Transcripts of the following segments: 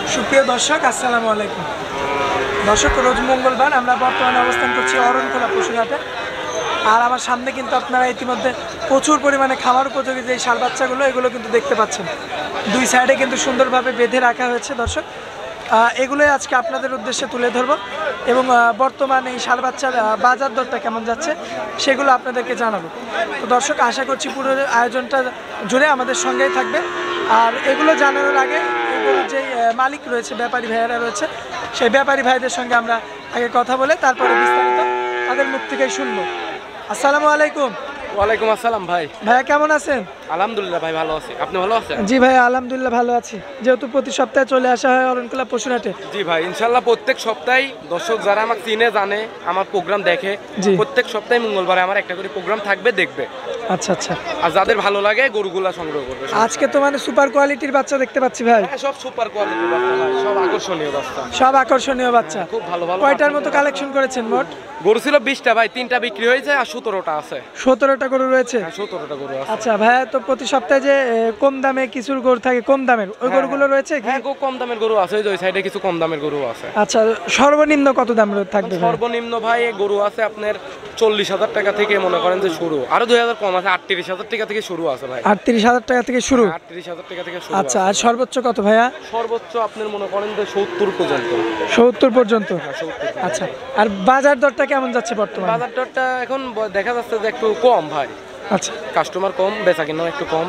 সুপ্রিয় দর্শক আসসালামু আলাইকুম। দর্শক, রোজ মঙ্গলবার আমরা বর্তমানে অবস্থান করছি অরণখোলা পশুরহাটে। আর আমার সামনে কিন্তু আপনারা ইতিমধ্যে প্রচুর পরিমাণে খামার উপযোগী যে ষাঁড় বাচ্চাগুলো এগুলো কিন্তু দেখতে পাচ্ছেন। দুই সাইডে কিন্তু সুন্দরভাবে বেঁধে রাখা হয়েছে। দর্শক, এগুলোই আজকে আপনাদের উদ্দেশ্যে তুলে ধরবো এবং বর্তমানে এই ষাঁড় বাচ্চার বাজার দরটা কেমন যাচ্ছে সেগুলো আপনাদেরকে জানাবো। তো দর্শক, আশা করছি পুরো আয়োজনটা জুড়ে আমাদের সঙ্গেই থাকবে। আর এগুলো জানানোর আগে এগুলোর যে মালিক রয়েছে, ব্যাপারী ভাইয়েরা রয়েছে, সেই ব্যাপারী ভাইদের সঙ্গে আমরা আগে কথা বলে তারপরে বিস্তারিত তাদের মুখ থেকেই শুনবো। আসসালামু আলাইকুম। ওয়ালাইকুম আসসালাম ভাই। ভাইয়া কেমন আছেন? আলহামদুলিল্লাহ ভাই, ভালো আছি। আপনি ভালো আছেন? জি ভাই, আলহামদুলিল্লাহ ভালো আছি। যেহেতু প্রতি সপ্তাহে চলে আসা হয় অরণখোলা পশুরহাটে। জি ভাই, ইনশাল্লাহ প্রত্যেক সপ্তাহে দর্শক যারা আমাকে চিনে জানে, আমার প্রোগ্রাম দেখে, প্রত্যেক সপ্তাহে মঙ্গলবারে আমার একটা করে প্রোগ্রাম থাকবে, দেখবে। আচ্ছা আচ্ছা। আর যাদের ভালো লাগে গরুগুলা সংগ্রহ করবে। আজকে তো মানে সুপার কোয়ালিটির বাচ্চা দেখতে পাচ্ছি ভাই। হ্যাঁ, সব সুপার কোয়ালিটির বাচ্চা ভাই, সব আকর্ষণীয় বাচ্চা। সব আকর্ষণীয় বাচ্চা। খুব ভালো ভালো। কয়টার মতো কালেকশন করেছেন মোট? গরু ছিল 20টা ভাই, 3টা বিক্রি হয়েছে আর 17টা আছে। 17টা গরু রয়েছে? হ্যাঁ, 17টা গরু আছে। আচ্ছা ভাইয়া, তো প্রতি সপ্তাহে যে কম দামে কিছু গরু থাকে, কম দামের ওই গরুগুলো রয়েছে কি? হ্যাঁ, কম দামের গরু আছে, ওই সাইডে কিছু কম দামের গরু আছে। আচ্ছা, সর্বনিম্ন কত দাম থাকবে? সর্বনিম্ন ভাই গরু আছে আপনার 40,000 টাকা থেকে মনে করেন যে শুরু, আরো 2,000 কম আছে, 38,000 টাকা থেকে শুরু আছে ভাই। 38,000 টাকা থেকে শুরু? 38,000 টাকা থেকে শুরু। আচ্ছা, আর সর্বোচ্চ কত ভাইয়া? সর্বোচ্চ আপনার মনে করেন যে 70 পর্যন্ত। 70 পর্যন্ত? হ্যাঁ, 70। আচ্ছা, আর বাজার দরটা কেমন যাচ্ছে বর্তমানে? বাজার দরটা এখন দেখা যাচ্ছে যে একটু কম ভাই। আচ্ছা, কাস্টমার কম, বেচা কিনাও একটু কম,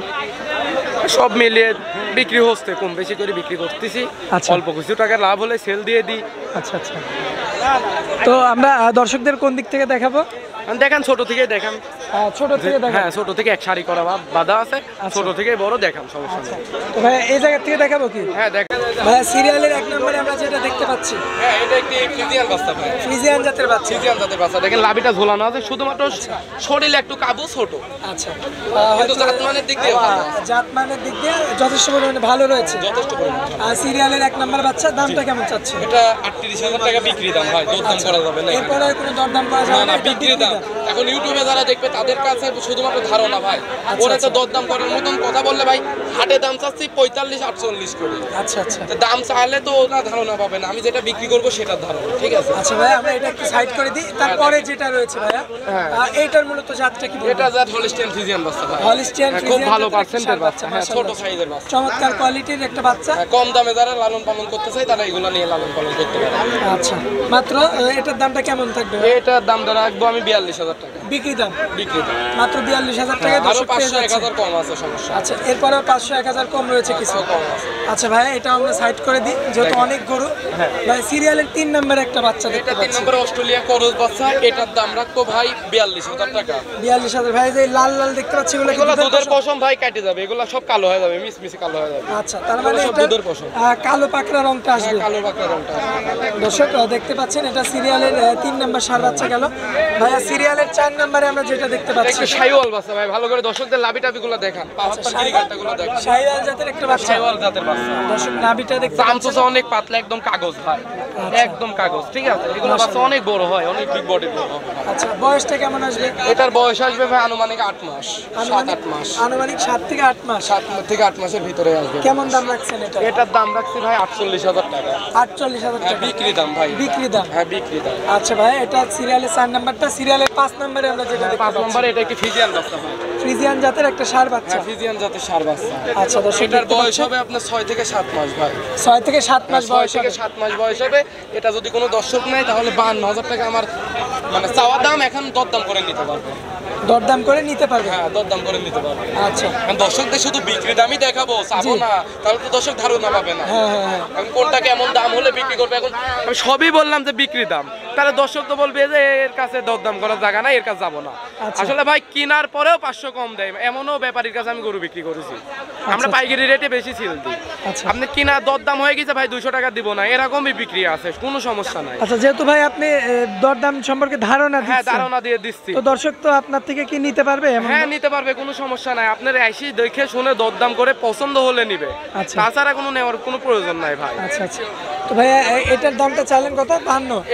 সব মিলিয়ে বিক্রি হচ্ছে, কম বেশি করে বিক্রি করতেছি। অল্প কিছু টাকা লাভ হলে সেল দিয়ে দিই। আচ্ছা আচ্ছা। তো আমরা দর্শকদের কোন দিক থেকে দেখাবো? দেখান, ছোট থেকে দেখান। ছোট থেকে দেখান? হ্যাঁ, ছোট থেকে এক সারি করা বাঁধা আছে, ছোট থেকে বড় দেখান, সমস্যা নেই। তো ভাই এই জায়গা থেকে দেখাবো কি? হ্যাঁ দেখান ভাই। সিরিয়ালের 1 নম্বরে আমরা যেটা দেখতে পাচ্ছি, হ্যাঁ, এটা একটি ফ্রিজিয়ান বাচ্চা ভাই। ফ্রিজিয়ান জাতের বাচ্চা? ফ্রিজিয়ান জাতের বাচ্চা। দেখেন লাভিটা ঝোলানো আছে, শুধুমাত্র শরীরে একটু কাবু ছোট। আচ্ছা, কিন্তু জাতমানের দিক দিয়ে ভালো। জাতমানের দিক দিয়ে যথেষ্ট পরিমাণে ভালো রয়েছে। যথেষ্ট পরিমাণে। আর সিরিয়ালের 1 নম্বর বাচ্চা দামটা কেমন চাচ্ছে? এটা 38,000 টাকা বিক্রি দাম ভাই, দরদাম করা যাবে না। এরপরে কোনো দরদাম করা যাবে না, বিক্রি দাম। এখন ইউটিউবে যারা দেখবে তাদের কাছে শুধুমাত্র ধারণা ভাই। ওরা তো দরদাম করার মতন কথা বললে ভাই, হাটে দাম চাচ্ছি 45-48 করে। আচ্ছা আচ্ছা। দাম চাইলে তো ওরা ধারণা পাবে না, আমি যেটা বিক্রি করবো সেটার ধারণা। ঠিক আছে? আচ্ছা ভাই, আমরা এটা একটু সাইড করে দিই। তারপরে যেটা রয়েছে ভাইয়া, এইটার মূলত জাতটা কি? এটা জাত হলিস্টিয়ান ফ্রিজিয়ান বাচ্চা ভাই। হলিস্টিয়ান খুব ভালো পার্সেন্টের বাচ্চা, হ্যাঁ, ছোট সাইজের বাচ্চা, চমৎকার কোয়ালিটির একটা বাচ্চা। কম দামে যারা লালন পালন করতে চায় তারা এগুলো নিয়ে লালন পালন করতে পারে। আচ্ছা, মাত্র এটার দামটা কেমন থাকবে? এটার দাম রাখবো আমি 42,000 টাকা বিক্রি দাম। বিক্রি দাম মাত্র 42,000 টাকা। আরো 500-1,000 কম আছে, সমস্যা। আচ্ছা, এরপরে 500-1,000 কম রয়েছে কিছু? কম আছে। আচ্ছা ভাই, এটা আমরা সাইড করে দিই যেহেতু অনেক গরু। ভাই, সিরিয়ালের 3 নম্বরে একটা বাচ্চা দেখতে এটা 3 পাচ্ছি। নম্বরে অস্ট্রেলিয়া করজ বাচ্চা। এটার দাম রাখবো ভাই 42,000 টাকা। 42,000। ভাই, যে লাল লাল দেখতে পাচ্ছি এগুলো দুধের পশম ভাই, কেটে যাবে, এগুলো সব কালো হয়ে যাবে, মিসমিসে কালো হয়ে যাবে। আচ্ছা, তার মানে সব এটা দুধের পশম। কালো পাকড়া রংটা আসবে। কালো বাকড়া রংটা আসবে। দর্শক দেখতে পাচ্ছেন, এটা সিরিয়ালের 3 নম্বর ষাঁড় বাচ্চা গেল। ভাইয়া, সিরিয়ালের 4 নম্বরে আমরা যেটা দেখতে পাচ্ছি, একটু শাইওয়াল বাচ্চা ভাই, ভালো করে দর্শকদের লাভি টাবিগুলো দেখান, পাহাড়গুলো দেখান। শাইওয়াল জাতের একটা বাচ্চা। শাইওয়াল জাতের বাচ্চা। দর্শক, নাভিটা দেখতে চামচুচা অনেক পাতলা, একদম কাগজ ভাই, একদম কাগজ। ঠিক আছে? এগুলো বাচ্চা অনেক বড় হয়, অনেক বিগ বডি। আচ্ছা, বয়সটা কেমন আসবে? এটার বয়স আসবে ভাই আনুমানিক 8 মাস, 7-8 মাস। আনুমানিক 7 থেকে 8 মাস। 7 থেকে 8 মাসের ভিতরে আসবে। কেমন দাম রাখছেন এটা? এটার দাম রাখছি ভাই 48,000 টাকা। 48,000 হ্যাঁ, টাকা বিক্রি দাম ভাই। বিক্রি দাম? হ্যাঁ, বিক্রি দাম। আচ্ছা ভাই, এটা সিরিয়ালের 4 নাম্বারটা। সিরিয়ালের 5 নম্বরে আমরা যেটা দেখতে 5 পাচ্ছি, নম্বরে এটা কি ফ্রিজিয়ান বাচ্চা ভাই। ফ্রিজিয়ান জাতের একটা ষাঁড় বাচ্চা। হ্যাঁ, ফ্রিজিয়ান জাতের ষাঁড় বাচ্চা। আচ্ছা দর্শক, এটার বয়স হবে আপনার 6 থেকে 7 মাস ভাই। 6 থেকে 7 মাস 6 বয়স থেকে হবে। 7 মাস বয়স হবে। এটা যদি কোনো দর্শক নেয় তাহলে 52,000 টাকা আমার মানে চাওয়া দাম, এখন দরদাম করে নিতে পারবে। দরদাম করে নিতে পারবে? হ্যাঁ, দরদাম করে নিতে পারবে। আচ্ছা, এখন দর্শকদের শুধু বিক্রি দামই দেখাবো, চাবো না, তাহলে তো দর্শক ধারণা পাবে না। হ্যাঁ হ্যাঁ হ্যাঁ। এখন কোনটা কেমন দাম হলে বিক্রি করবে। এখন আমি সবই বললাম যে বিক্রি দাম, তাহলে দর্শক তো বলবে যে এর কাছে দরদাম করার জায়গা না, এর কাছে যাবো না। আসলে ভাই কেনার পরেও 500 কম দেয়, এমনও ব্যাপারীর কাছে আমি গরু বিক্রি করেছি। আমরা পাইকারি রেটে বেশি ছিল দিই। আপনি কিনা দরদাম হয়ে গেছে ভাই 200 টাকা দিব না, এরকমই বিক্রি আছে, কোনো সমস্যা নাই। আচ্ছা, যেহেতু ভাই আপনি দরদাম সম্পর্কে ধারণা দিচ্ছেন, হ্যাঁ, ধারণা দিয়ে দিচ্ছি, তো দর্শক তো আপনার থেকে কি নিতে পারবে? হ্যাঁ, নিতে পারবে, কোনো সমস্যা নাই। আপনার এসে দেখে শুনে দরদাম করে পছন্দ হলে নিবে, তাছাড়া কোনো নেওয়ার কোনো প্রয়োজন নাই ভাই। আচ্ছা আচ্ছা। তো ভাই, এটার দামটা চাইলেন কত? 52? এটা 52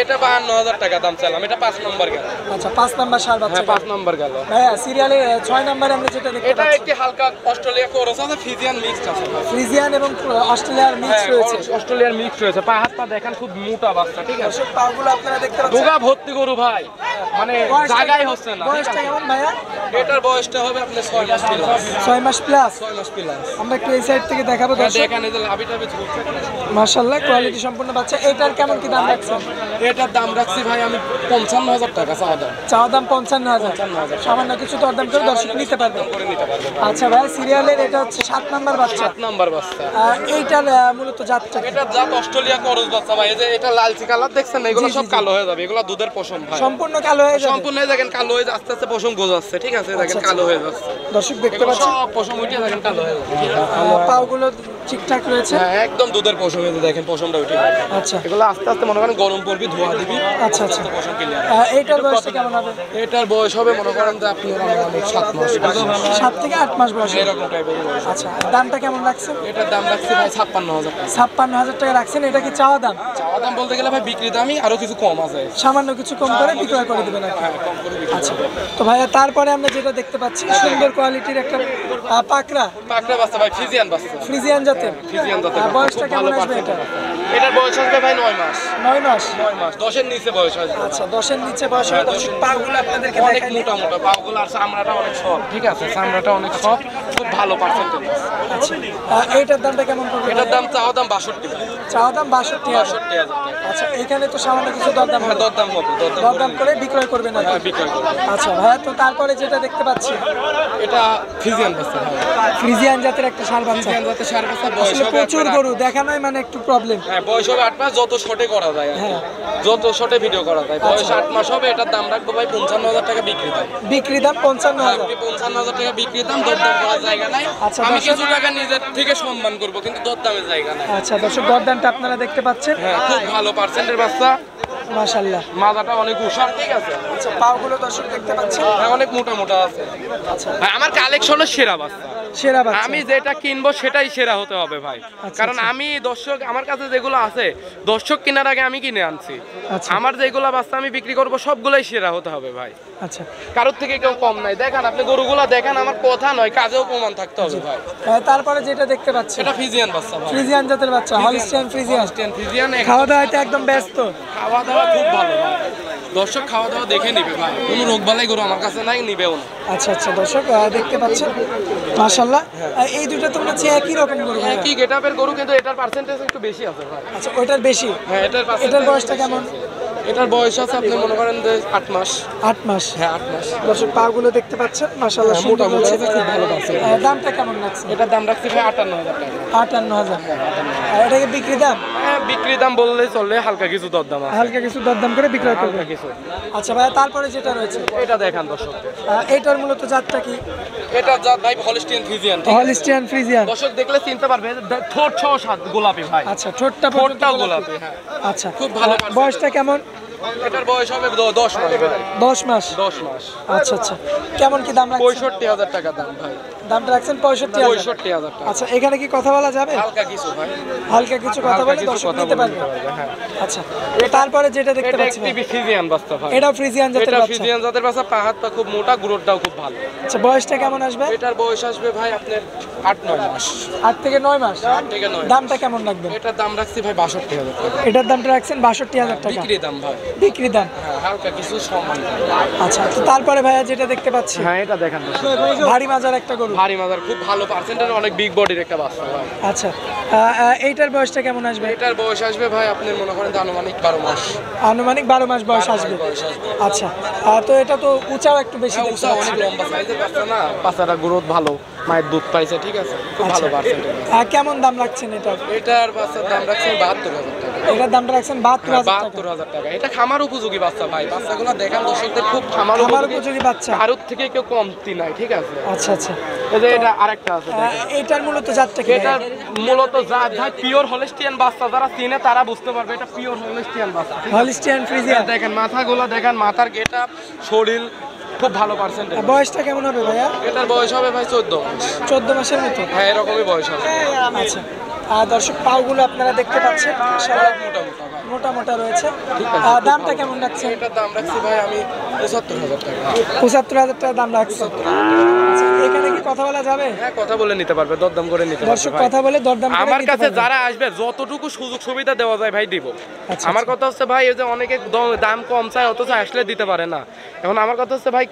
55,000 টাকা দাম চাইলাম, এটা 5 নম্বর গেল। আচ্ছা 5 নাম্বার সার বাচ্চা। হ্যাঁ 5 নম্বর গেল ভাইয়া সিরিয়ালে 6 নম্বরে আমরা যেটা দেখতে এটা পাচ্ছি একটি হালকা অস্ট্রেলিয়া ক্রস আছে, ফ্রিজিয়ান মিক্সড আছে ভাই। ফ্রিজিয়ান এবং অস্ট্রেলিয়ার মিক্স রয়েছে। অস্ট্রেলিয়ার মিক্স রয়েছে, পা হাত পা দেখেন খুব মোটা বাচ্চা, ঠিক আছে। দর্শক পাগুলো আপনারা দেখতে পাচ্ছেন, ডোগা ভর্তি গরু ভাই, মানে জায়গায় হচ্ছে না। বয়সটা কেমন ভাইয়া? এটার বয়সটা হবে আপনার 6 মাস প্লাস। 6 মাস প্লাস। 6 মাস প্লাস। আমরা একটু এই সাইড থেকে দেখাবো দর্শক। দেখেন এই যে লাভি টাভি ঝুলছে, মাশাআল্লাহ কোয়ালিটি সম্পূর্ণ বাচ্চা। এটার কেমন কি দাম রাখছেন? এটার দাম রাখছি ভাই আমি 55,000 টাকা চাওয়া দাম। চাওয়া দাম 55,000। সামান্য কিছু দরদাম করে দর্শক নিতে পারবে। করে নিতে পারবে। আচ্ছা ভাই সিরিয়ালের এটা হচ্ছে 7 নাম্বার বাচ্চা। 7 নাম্বার বাচ্চা। এইটার মূলত জাতটা কি? এটা জাত অস্ট্রেলিয়া করজ বাচ্চা ভাই। এই যে এটা লালচি কালার দেখছেন না, এগুলো জি, সব জি, কালো হয়ে যাবে, এগুলো দুধের পশম ভাই। সম্পূর্ণ কালো হয়ে যাবে। সম্পূর্ণ এই দেখেন কালো হয়ে আস্তে আস্তে পশম গজাচ্ছে, ঠিক আছে, দেখেন কালো হয়ে যাচ্ছে। দর্শক দেখতে এগুলো পাচ্ছেন সব পশম উঠে দেখেন কালো হয়ে যাচ্ছে। পাগুলো ঠিকঠাক রয়েছে। হ্যাঁ একদম দুধের পশম, এই যে দেখেন পশমটা উঠে। আচ্ছা এগুলো আস্তে আস্তে মনে করেন গরম পড়বি, ধোয়া দিবি, আচ্ছা আচ্ছা। পশম ক্লিয়ার। এইটার বয়সটা কেমন হবে? এটার বয়স হবে মনে করেন যে আপনি 7 মাস 7 থেকে 8 মাস বয়স। এরকম টাইপের বয়স। আচ্ছা দামটা কেমন রাখছেন? এটার দাম রাখছি ভাই 56,000 টাকা। 56,000 টাকা রাখছেন। এটা কি চাওয়া দাম? চাওয়া দাম বলতে গেলে ভাই বিক্রি দামই আরো কিছু কম আছে। সামান্য কিছু কম করে বিক্রয় করে দিবেন আর কি। হ্যাঁ কম করে বিক্রি। আচ্ছা তো ভাইয়া তারপরে আমরা যেটা দেখতে পাচ্ছি সুন্দর কোয়ালিটির একটা পাকড়া পাকড়া বাচ্চা ভাই, ফ্রিজিয়ান বাচ্চা। ফ্রিজিয়ান জাতের। ফ্রিজিয়ান জাতের। বয়সটা খুব কেমন ভালো আসবে এটা? percentage। এটার বয়স আসবে ভাই 9 মাস। 9 মাস। 9 মাস 10 এর নিচে বয়স আসবে। আচ্ছা 10 এর নিচে বয়স হবে। দর্শক পাগুলো আপনাদেরকে অনেক দেখাই। মোটা মোটা পাগুলো, আর চামড়াটা অনেক সফট, ঠিক আছে, চামড়াটা অনেক সফট, খুব ভালো পার্সেন্টেজ। আচ্ছা এইটার দামটা কেমন পড়বে? এটার দাম চাওয়া দাম 62 ভাই। চাওয়া দাম 62,000। 62,000 টাকা। আচ্ছা এখানে তো সামান্য কিছু দরদাম হ্যাঁ হবে। দরদাম হবে, দরদাম করে বিক্রয় করবেন আর কি। হ্যাঁ বিক্রয় করবে। আচ্ছা ভাইয়া তো তারপরে যেটা দেখতে পাচ্ছি এটা ফ্রিজিয়ান বাচ্চা ভাই। ফ্রিজিয়ান জাতের একটা ষাঁড় বাচ্চা। ফ্রিজিয়ান জাতের ষাঁড় বাচ্চা, বয়স আসলে হবে প্রচুর আপনার গরু দেখানোই মানে একটু প্রবলেম। হ্যাঁ বয়স হবে 8 মাস, যত শর্টে করা যায় আর কি। হ্যাঁ। যত শর্টে ভিডিও করা যায়। বয়স 8 মাস হবে, এটার দাম রাখবো ভাই 55,000 টাকা বিক্রি দাম। বিক্রি দাম 55,000। 55,000 টাকা বিক্রি দাম, দরদাম করার জায়গা নাই। আচ্ছা, আমি দর্শক- কিছু টাকা নিজের থেকে সম্মান করব, কিন্তু দরদামের জায়গা নাই। আচ্ছা দর্শক দরদামটা আপনারা দেখতে পাচ্ছেন। হ্যাঁ খুব ভালো পার্সেন্টের বাচ্চা, মাশাআল্লাহ। মাজাটা অনেক উষার, ঠিক আছে। আচ্ছা পাগুলো দর্শক দেখতে পাচ্ছেন। হ্যাঁ অনেক মোটা মোটা আছে। আচ্ছা ভাই আমার কালেকশনের সেরা বাচ্চা। সেরা বাচ্চা। আমি যেটা কিনবো সেটাই সেরা হতে হবে ভাই, আচ্ছা, কারণ আচ্ছা। আমি দর্শক আমার কাছে যেগুলো আছে দর্শক কেনার আগে আমি কিনে আনছি। আচ্ছা। আমার যেগুলো বাচ্চা আমি বিক্রি করবো সবগুলাই সেরা হতে হবে ভাই, আচ্ছা কারোর থেকে কেউ কম নাই। দেখেন আপনি গরুগুলা দেখেন, আমার কথা নয় কাজেও প্রমাণ থাকতে হবে ভাই। তারপরে যেটা দেখতে পাচ্ছেন এটা ফ্রিজিয়ান বাচ্চা ভাই, ফ্রিজিয়ান জাতের বাচ্চা, হলস্টাইন ফ্রিজিয়ান। ফ্রিজিয়ান। খাওয়া দাওয়াতে একদম ব্যস্ত। খাওয়া দাওয়া খুব ভালো ভাই, দর্শক খাওয়া দাওয়া দেখে নিবে ভাই, কোনো রোগ বালাই গরু আমার কাছে নাই, নিবেও না। আচ্ছা আচ্ছা দর্শক দেখতে পাচ্ছেন মাশাআল্লাহ। এই দুটো তো মনে হচ্ছে একই রকম গরু ভাইয়া। একই গেটআপের গরু, কিন্তু এটার পার্সেন্টেজ একটু বেশি আছে ভাই। আচ্ছা ওইটার বেশি। হ্যাঁ এটার এটার percentage বয়সটা বেশি কেমন? আছে। এটার বয়স আছে আপনি মনে করেন যে 8 মাস। 8 মাস। হ্যাঁ 8 মাস। দর্শক পাগুলো দেখতে পাচ্ছেন মাশাআল্লাহ হ্যাঁ, সুন্দর মোটামুটি বলছে। আছে, খুব ভালো পাচ্ছে। দামটা কেমন লাগছে? এটার দাম রাখছি ভাই 58,000 টাকা। 58,000। আর এটাকে বিক্রি দাম হ্যাঁ বিক্রি দাম বললে চললে, হালকা কিছু দরদাম আছে। হালকা কিছু দরদাম করে বিক্রয় করবে। হালকা কিছু। আচ্ছা ভাইয়া তারপরে যেটা রয়েছে এটা দেখান দর্শকদের। এইটার মূলত জাতটা কি? এটা জাত ভাই হলস্টিয়ান ফ্রিজিয়ান। Holstein Friesian. দর্শক দেখলে চিনতে পারবে, ঠোঁট সহ সাত গোলাপি ভাই। আচ্ছা ঠোঁটটা ঠোঁটটাও গোলাপি, হ্যাঁ। আচ্ছা খুব ভালো বয়সটা কেমন? এটার বয়স হবে 10 মাস ভাই। 10 মাস। 10 মাস। আচ্ছা আচ্ছা কেমন কি দাম রাখছেন? 65,000 টাকা দাম ভাই। দামটা রাখছেন 65,000। 65,000 টাকা। আচ্ছা এখানে কি কথা বলা যাবে? হালকা কিছু ভাই। হালকা কিছু কথা হালকা বলে কিছু দর্শক কথা নিতে বলে পারবে। নিতে পারবে, হ্যাঁ। আচ্ছা তারপরে যেটা দেখতে এটা পাচ্ছি একটি ফ্রিজিয়ান বাচ্চা ভাই। এটাও ফ্রিজিয়ান জাতের এটা বাচ্চা। ফ্রিজিয়ান জাতের বাচ্চা, পা হাত পা খুব মোটা, গুড়োটাও খুব ভালো। আচ্ছা বয়সটা কেমন আসবে? এটার বয়স আসবে ভাই আপনার 8-9 মাস। 8 থেকে 9 মাস। 8 থেকে 9। দামটা কেমন রাখবেন? এটার দাম রাখছি ভাই 62,000 টাকা। এটার দামটা রাখছেন 62,000 টাকা। বিক্রি দাম ভাই। বিক্রি দাম। হ্যাঁ হালকা কিছু সম্মান। আচ্ছা তো তারপরে ভাইয়া যেটা দেখতে পাচ্ছি হ্যাঁ এটা দেখান। ভারী মাজার একটা গরু। ভারী মাজার, খুব ভালো পার্সেন্টেজ, অনেক বিগ বডির একটা বাচ্চা ভাই। আচ্ছা এইটার বয়সটা কেমন আসবে? এটার বয়স আসবে ভাই আপনি মনে করেন যে আনুমানিক 12 মাস। আনুমানিক 12 মাস বয়স আসবে। বয়স আসবে। আচ্ছা তো এটা তো উঁচাও একটু বেশি হ্যাঁ, দেখতে উঁচা পাচ্ছি। অনেক লম্বা সাইজের বাচ্চা না, বাচ্চাটা গ্রোথ ভালো, মায়ের দুধ পাইছে, ঠিক আছে, খুব ভালো আচ্ছা। পার্সেন্টেজ। কেমন দাম রাখছেন এটার? এটার বাচ্চার দাম রাখছেন 72,000 টাকা। এটার দামটা রাখছেন 72,000 টাকা। 72,000 টাকা। এটা খামার উপযোগী বাচ্চা ভাই, বাচ্চাগুলো দেখান দর্শকদের, খুব খামার আমার উপযোগী উপযোগী বাচ্চা। কারোর থেকে কেউ কমতি নাই, ঠিক আছে। আচ্ছা আচ্ছা এই যে এটা আরেকটা আছে দেখেন। এটার মূলত জাতটা কি? এটা মূলত জাত ভাই পিওর হলস্টিয়ান বাচ্চা, যারা চিনে তারা বুঝতে পারবে এটা পিওর হলস্টিয়ান বাচ্চা। Holstein Friesian. দেখেন মাথাগুলো দেখেন, মাথার গেটআপ, শরীর খুব ভালো পার্সেন্টেজ। বয়সটা কেমন হবে ভাইয়া? এটার বয়স হবে ভাই 14 মাস। 14 মাসের মতো। হ্যাঁ এরকমই বয়স হবে। আচ্ছা দর্শক পাওগুলো আপনারা দেখতে পাচ্ছেন মাশাআল্লাহ মোটা মোটা ভাই। মোটা মোটা রয়েছে। ঠিক আছে। দামটা কেমন রাখছে? এটার দাম রাখছি ভাই আমি ৭৫,০০০ টাকা। ৭৫,০০০ টাকা দাম রাখছে। আচ্ছা, এখানে কি কথা বলা যাবে? হ্যাঁ, কথা বলে নিতে পারবে, দরদাম করে নিতে পারবে দর্শক ভাই। কথা বলে দরদাম করে আমার নিতে কাছে পারবে। যারা আসবে যতটুকু সুযোগ সুবিধা দেওয়া যায় ভাই দিব। আচ্ছা, আমার কথা হচ্ছে ভাই, এই যে অনেকে দাম কম চায় অথচ আসলে দিতে পারে না। এখন আমার কথা হচ্ছে ভাই,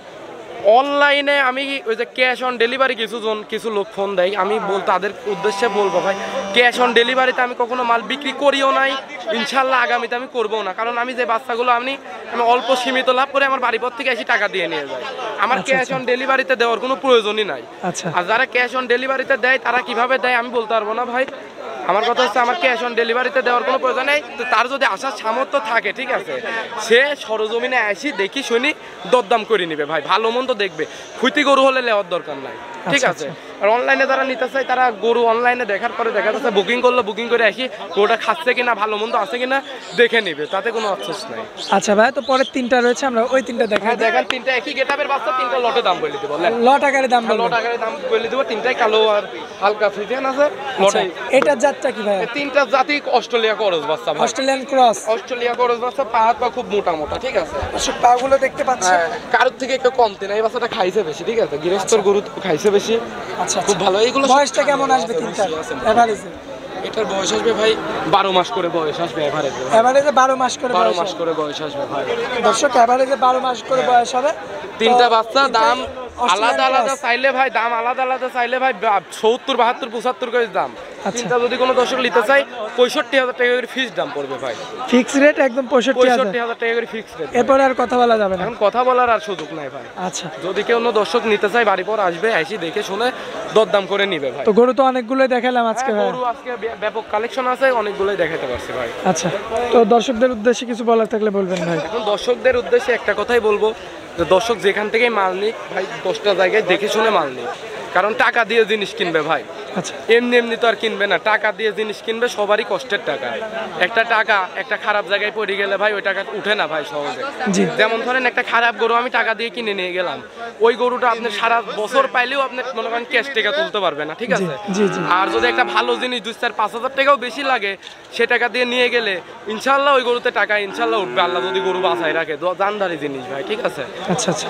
অনলাইনে আমি ওই যে ক্যাশ অন ডেলিভারি কিছু লোক ফোন দেয়, আমি তাদের উদ্দেশ্যে বলবো ভাই, ক্যাশ অন ডেলিভারিতে আমি কখনো মাল বিক্রি করিও নাই, ইনশাল্লাহ আগামীতে আমি করবো না। কারণ আমি যে বাচ্চাগুলো আমি অল্প সীমিত লাভ করে আমার বাড়ির পর থেকে এসে টাকা দিয়ে নিয়ে যাই। আমার ক্যাশ অন ডেলিভারিতে দেওয়ার কোনো প্রয়োজনই নাই। আচ্ছা, আর যারা ক্যাশ অন ডেলিভারিতে দেয় তারা কিভাবে দেয় আমি বলতে পারবো না ভাই। আমার কথা হচ্ছে আমার ক্যাশ অন ডেলিভারিতে দেওয়ার কোনো প্রয়োজন নেই। তো তার যদি আসার সামর্থ্য থাকে, ঠিক আছে, সে সরজমিনে আসি দেখি শুনি দরদাম করে নিবে ভাই, ভালো মন্দ দেখবে। খুঁতি গরু হলে নেওয়ার দরকার নাই, ঠিক আছে। আর অনলাইনে যারা নিতে চায় তারা গরু অনলাইনে দেখার পরে দেখা যাচ্ছে বুকিং করলো, বুকিং করে আসি গরুটা খাচ্ছে কিনা, ভালো মন্দ আছে কিনা দেখে নিবে, তাতে কোনো আফসোস নাই। আচ্ছা ভাই, তো পরের তিনটা রয়েছে, আমরা ওই তিনটা দেখাই। হ্যাঁ দেখেন, তিনটা একই গেটাপের বাচ্চা, তিনটা লটে দাম বলে দিব। লট আকারে দাম বলবেন? লট আকারে দাম বলে দিব। তিনটাই কালো আর হালকা ফ্রিজিয়ান আছে আচ্ছা, লটে। এটার জাতটা কি ভাই? তিনটা জাতি অস্ট্রেলিয়া করজ বাচ্চা ভাই। Australian cross. অস্ট্রেলিয়া করজ বাচ্চা, পা হাত পা খুব মোটা মোটা, ঠিক আছে। দর্শক পাগুলো দেখতে পাচ্ছেন। কারোর থেকে একটু কমতে না, এই বাচ্চাটা খাইছে বেশি, ঠিক আছে। গৃহস্থর গরু তো খাইছে বেশি। আচ্ছা, খুব ভালো। এইগুলো বয়সটা কেমন আসবে তিনটার এভারেজে? এটার বয়স আসবে ভাই 12 মাস করে বয়স আসবে এভারেজে। এভারেজে 12 মাস করে 12 বয়স মাস হবে। করে বয়স আসবে ভাই। দর্শক এভারেজে 12 মাস করে বয়স হবে। তিনটা তো বাচ্চা দাম অস্ট্রেলিয়ান আলাদা আলাদা ক্রস। চাইলে ভাই, দাম আলাদা আলাদা চাইলে ভাই 70, 72, 75 করে দাম। আচ্ছা। তিনটা যদি কোনো দর্শক নিতে চাই 65,000 টাকা করে ফিক্স দাম পড়বে ভাই। ফিক্স রেট একদম 65,000। 65,000 টাকা করে ফিক্স রেট। এরপরে আর কথা বলা যাবে না। এখন কথা বলার আর সুযোগ নাই ভাই। আচ্ছা, যদি কেউ অন্য দর্শক নিতে চায় বাড়ি পর আসবে, এসে দেখে শুনে দরদাম করে নিবে ভাই। তো গরু তো অনেকগুলোই দেখালাম আজকে হ্যাঁ, ভাই। গরু আজকে ব্যাপক কালেকশন আছে, অনেকগুলোই দেখাতে পারছি ভাই। আচ্ছা, তো দর্শকদের উদ্দেশ্যে কিছু বলার থাকলে বলবেন ভাই। এখন দর্শকদের উদ্দেশ্যে একটা কথাই বলবো, যে দর্শক যেখান থেকেই মাল নিক ভাই, 10টা জায়গায় দেখে শুনে মাল নিক। কারণ টাকা দিয়ে জিনিস কিনবে ভাই, আচ্ছা, এমনি এমনি তো আর কিনবে না। টাকা দিয়ে জিনিস কিনবে, সবারই কষ্টের টাকা। একটা টাকা একটা খারাপ জায়গায় পড়ে গেলে ভাই ওই টাকা উঠে না ভাই সহজে। জি। যেমন ধরেন একটা খারাপ গরু আমি টাকা দিয়ে কিনে নিয়ে গেলাম, ওই গরুটা আপনি সারা বছর পাইলেও আপনি মনে করেন ক্যাশ টাকা তুলতে পারবে না, ঠিক আছে। জি, জি। আর যদি একটা ভালো জিনিস 2-4-5 হাজার টাকাও বেশি লাগে, সে টাকা দিয়ে নিয়ে গেলে ইনশাল্লাহ ওই গরুতে টাকা ইনশাল্লাহ উঠবে, আল্লাহ যদি গরু বাঁচায় রাখে। জানদারি জিনিস ভাই, ঠিক আছে। আচ্ছা, আচ্ছা।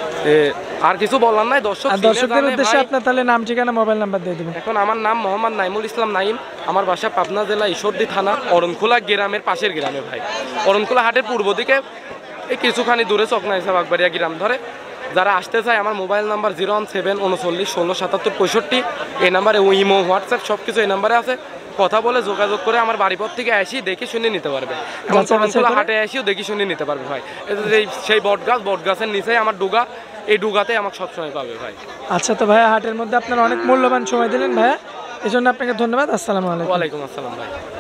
আর কিছু বলার নাই, দর্শক আর দর্শকদের উদ্দেশ্যে আপনার তাহলে নাম, ঠিকানা, মোবাইল নাম্বার দিয়ে দেবেন। এখন আমার নাম মোহাম্মদ নাইমুল ইসলাম নাইম, আমার বাসা পাবনা জেলা ঈশ্বরদী থানা অরণখোলা গ্রামের পাশের গ্রামে ভাই। অরণখোলা হাটের পূর্ব দিকে এই কিছুখানি দূরে চকনা হিসাব আকবরিয়া গ্রাম ধরে। যারা আসতে চায় আমার মোবাইল নাম্বার 01739167765। এই নাম্বারে ইমো, হোয়াটসঅ্যাপ সব কিছু এই নাম্বারে আছে। কথা বলে যোগাযোগ করে আমার বাড়ির পর থেকে আসি দেখে শুনে নিতে পারবে। অরণখোলা হাটে আসিও দেখে শুনে নিতে পারবে ভাই। সেই বট গাছের নিচেই আমার ডুগা, এই ডুগাতে আমাকে সবসময় পাবে ভাই। আচ্ছা, তো ভাইয়া হাটের মধ্যে আপনার অনেক মূল্যবান সময় দিলেন ভাইয়া, এই জন্য আপনাকে ধন্যবাদ। আসসালামু আলাইকুম। ওয়ালাইকুম আসসালাম ভাই।